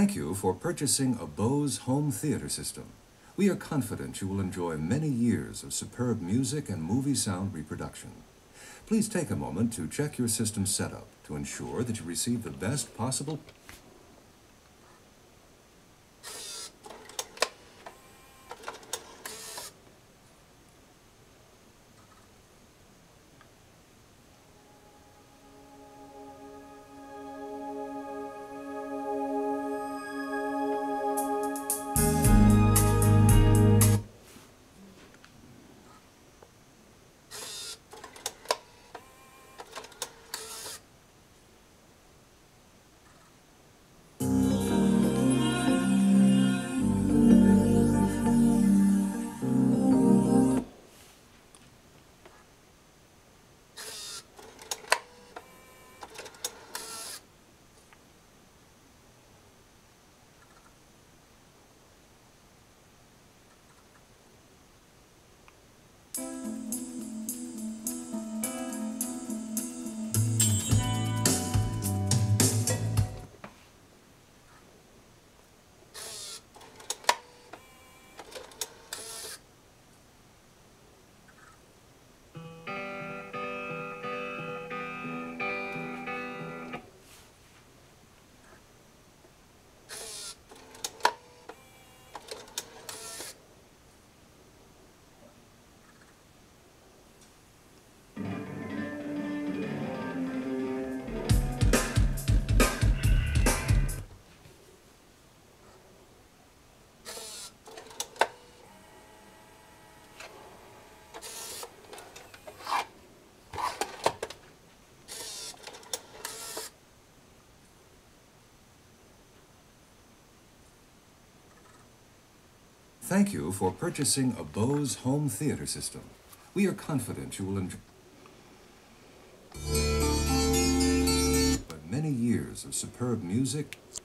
Thank you for purchasing a Bose home theater system. We are confident you will enjoy many years of superb music and movie sound reproduction. Please take a moment to check your system setup to ensure that you receive the best possible. Thank you for purchasing a Bose home theater system. We are confident you will enjoy many years of superb music.